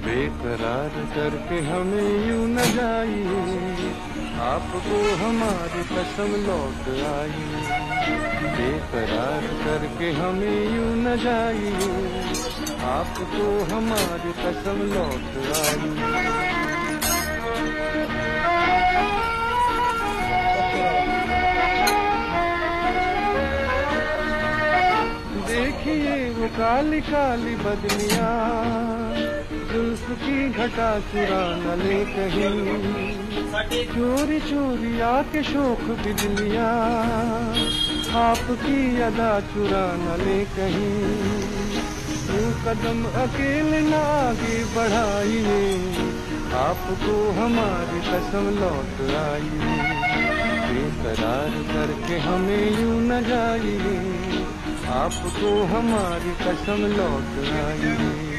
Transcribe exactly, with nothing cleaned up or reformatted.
बेकरार करके हमें यूं न जाइए, आपको हमारी कसम लौट आई। बेकरार करके हमें यूं न जाइए, आपको हमारी कसम लौट आई। देखिए वो काली काली बदलियां, जुल्फ की घटा चुरा न ले कहीं, चोरी चोरी आके शोख बिजलियां, आपकी अदा चुरा न ले कहीं। यूं कदम अकेले न आगे बढ़ाइए, आपको हमारी कसम लौट आई। बेकरार करके हमें यूं न जाइए, आपको हमारी कसम लौट आई।